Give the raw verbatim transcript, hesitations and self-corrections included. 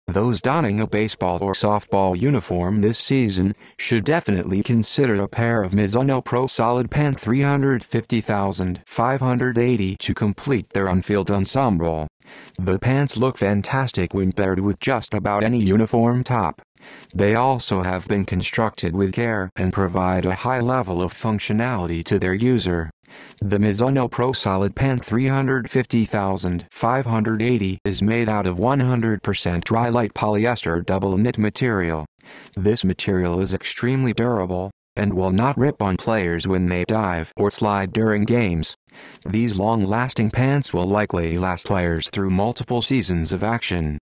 Those donning a baseball or softball uniform this season should definitely consider a pair of Mizuno Pro Solid Pant three fifty thousand five hundred eighty to complete their on-field ensemble. The pants look fantastic when paired with just about any uniform top. They also have been constructed with care and provide a high level of functionality to their user. The Mizuno Pro Solid Pant three fifty thousand five hundred eighty is made out of one hundred percent dry light polyester double knit material. This material is extremely durable and will not rip on players when they dive or slide during games. These long-lasting pants will likely last players through multiple seasons of action.